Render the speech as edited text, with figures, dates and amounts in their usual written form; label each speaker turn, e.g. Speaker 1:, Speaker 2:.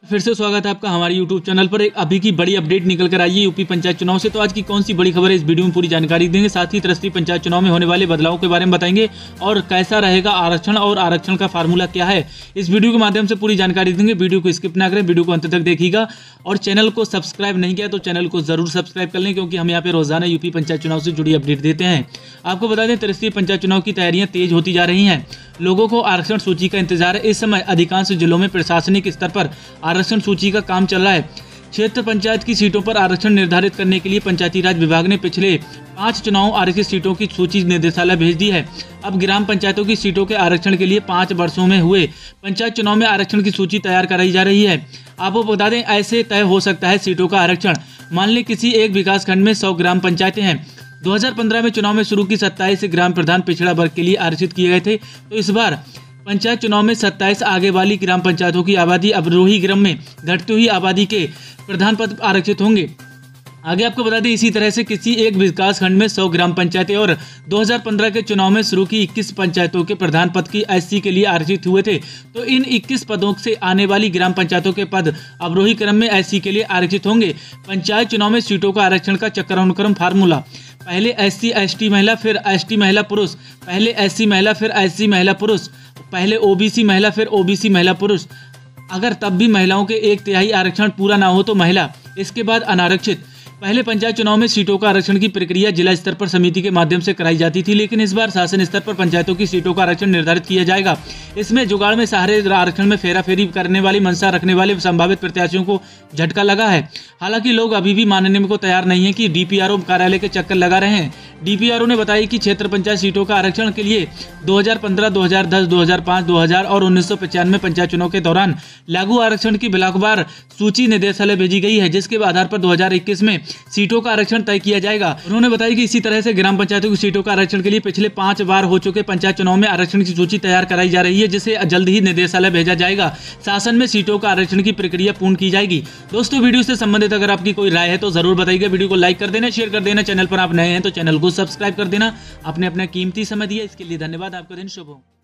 Speaker 1: फिर से स्वागत है आपका हमारे YouTube चैनल पर। एक अभी की बड़ी अपडेट निकल कर आई है यूपी पंचायत चुनाव से। तो आज की कौन सी बड़ी खबर है, इस वीडियो में पूरी जानकारी देंगे। साथ ही त्रिस्तरीय पंचायत चुनाव में होने वाले बदलावों के बारे में बताएंगे और कैसा रहेगा आरक्षण और आरक्षण का फार्मूला क्या है, इस वीडियो के माध्यम से पूरी जानकारी देंगे। वीडियो को स्किप ना करें, वीडियो को अंत तक देखिएगा। और चैनल को सब्सक्राइब नहीं किया तो चैनल को जरूर सब्सक्राइब कर लें, क्योंकि हम यहाँ पे रोजाना यूपी पंचायत चुनाव से जुड़ी अपडेट देते हैं। आपको बता दें, त्रिस्तरीय पंचायत चुनाव की तैयारियां तेज होती जा रही हैं। लोगों को आरक्षण सूची का इंतजार है। इस समय अधिकांश जिलों में प्रशासनिक स्तर पर आरक्षण सूची का काम चल रहा है। क्षेत्र पंचायत की सीटों पर आरक्षण निर्धारित करने के लिए पंचायती राज विभाग ने पिछले 5 चुनाव आरक्षित सीटों की सूची निदेशालय भेज दी है। अब ग्राम पंचायतों की सीटों के आरक्षण के लिए 5 वर्षों में हुए पंचायत चुनाव में आरक्षण की सूची तैयार कराई जा रही है। आपको बता दें, ऐसे तय हो सकता है सीटों का आरक्षण। मान लें किसी एक विकास खंड में 100 ग्राम पंचायतें हैं। 2015 में चुनाव में शुरू की 27 ग्राम प्रधान पिछड़ा वर्ग के लिए आरक्षित किए गए थे। तो इस बार पंचायत चुनाव में 27 आगे वाली ग्राम पंचायतों की आबादी अवरोही क्रम में घटती हुई आबादी के प्रधान पद आरक्षित होंगे। आगे आपको बता दें, इसी तरह से किसी एक विकास खंड में 100 ग्राम पंचायतें और 2015 के चुनाव में शुरू की 21 पंचायतों के प्रधान पद की एससी के लिए आरक्षित हुए थे। तो इन 21 पदों से आने वाली ग्राम पंचायतों के पद अवरोही क्रम में एससी के लिए आरक्षित होंगे। पंचायत चुनाव में सीटों का आरक्षण का चक्रानुक्रम फार्मूला: पहले एससी एसटी महिला, फिर एसटी महिला पुरुष, पहले एससी महिला, फिर एससी महिला पुरुष, पहले ओबीसी महिला, फिर ओबीसी महिला पुरुष। अगर तब भी महिलाओं के 1/3 आरक्षण पूरा ना हो तो महिला, इसके बाद अनारक्षित। पहले पंचायत चुनाव में सीटों का आरक्षण की प्रक्रिया जिला स्तर पर समिति के माध्यम से कराई जाती थी, लेकिन इस बार शासन स्तर पर पंचायतों की सीटों का आरक्षण निर्धारित किया जाएगा। इसमें जुगाड़ में सहारे आरक्षण में फेराफेरी करने वाली मंशा रखने वाले संभावित प्रत्याशियों को झटका लगा है। हालांकि लोग अभी भी मानने को तैयार नहीं है कि डीपीआरओ कार्यालय के चक्कर लगा रहे हैं। डीपीआरओ ने बताया कि क्षेत्र पंचायत सीटों का आरक्षण के लिए 2015, 2010, 2005, 2000 और 1995 पंचायत चुनाव के दौरान लागू आरक्षण की ब्लॉकवार सूची निदेशालय भेजी गई है, जिसके आधार पर 2021 में सीटों का आरक्षण तय किया जाएगा। उन्होंने बताया कि इसी तरह से ग्राम पंचायतों की सीटों का आरक्षण के लिए पिछले 5 बार हो चुके पंचायत चुनाव में आरक्षण की सूची तैयार कराई जा रही है, जिसे जल्द ही निदेशालय भेजा जाएगा। शासन में सीटों का आरक्षण की प्रक्रिया पूर्ण की जाएगी। दोस्तों, वीडियो से संबंधित अगर आपकी कोई राय है तो जरूर बताइएगा। वीडियो को लाइक कर देना, शेयर कर देना। चैनल पर आप नए हैं तो चैनल को सब्सक्राइब कर देना। आपने अपना कीमती समय दिया, इसके लिए धन्यवाद। आपका दिन शुभ हो।